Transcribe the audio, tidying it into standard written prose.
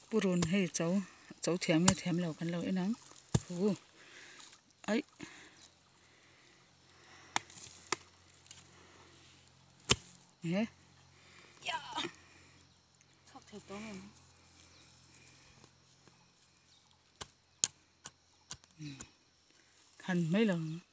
purun hei cháu thiam lo kan lo enang ai nghe sắp thầy to rồi khăn mấy lần